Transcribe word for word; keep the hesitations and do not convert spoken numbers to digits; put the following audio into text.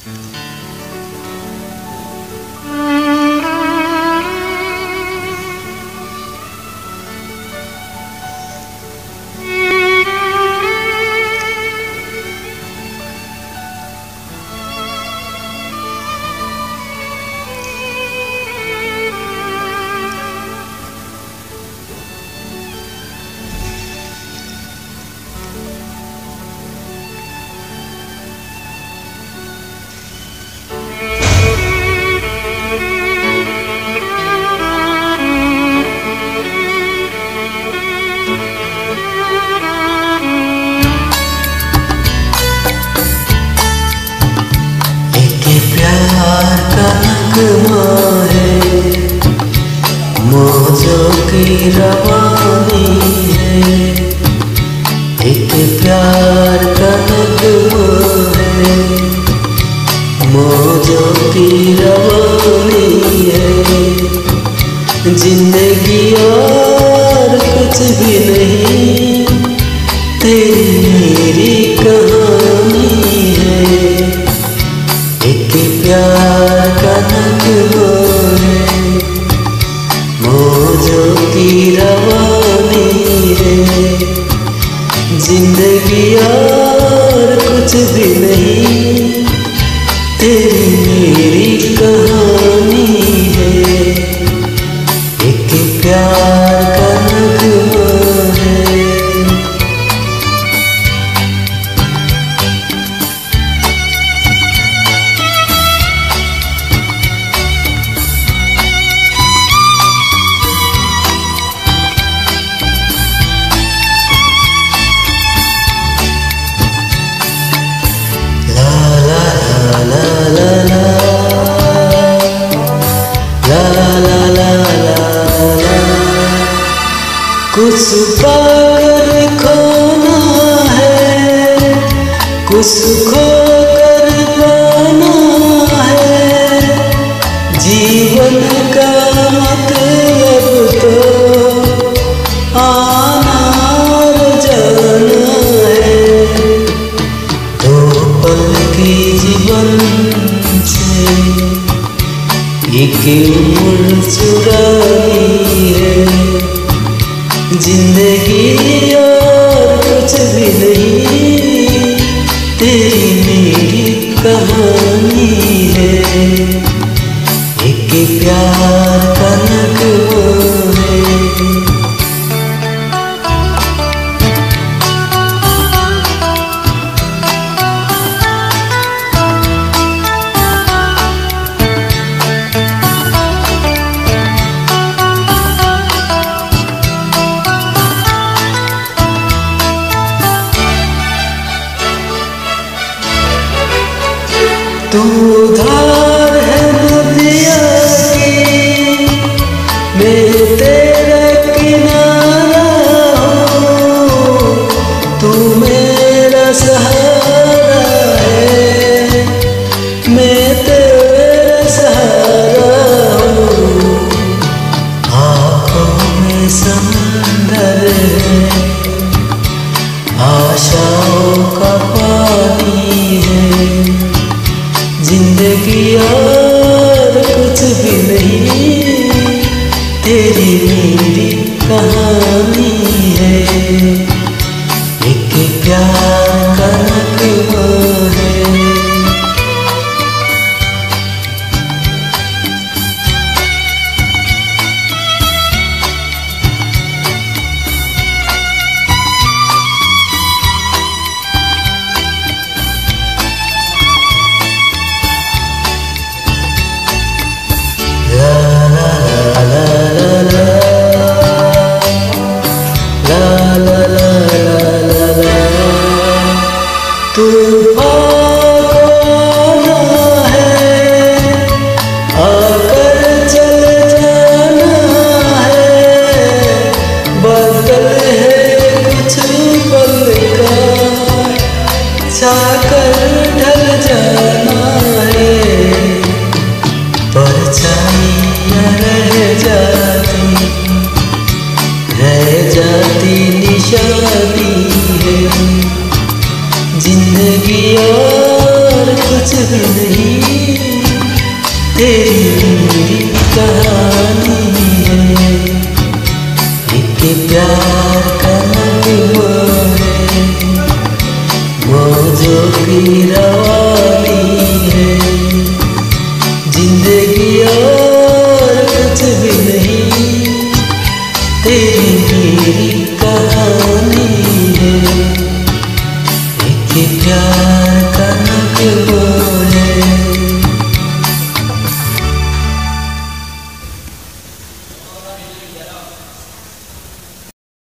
मौजों की रवानी है, एक प्यार का नगमा है। मौजों की रवानी है, जिंदगी और कुछ भी नहीं, तेरी मेरी कहानी है। एक प्यार का नगमा है, मौजों की रवानी है। जिंदगी और कुछ भी नहीं, तेरी मेरी कहानी है। एक प्यार का नगमा है। कुछ पाकर खोना है, कुछ खोकर पाना है। जीवन का मतलब तो आना और जाना है। दो पल की जीवन से एक उम्र चुरानी है। जिंदगी और कुछ भी नहीं, तेरी मेरी कहानी है। एक प्यार का नगमा है। तू धार है नदिया की, मैं तेरा किनारा हूँ। तू मेरा सहारा है, मैं तेरा सहारा हूँ। आँखों में समंदर है, आशाओं का पानी है। जिंदगी और कुछ भी नहीं, तेरी मेरी कहानी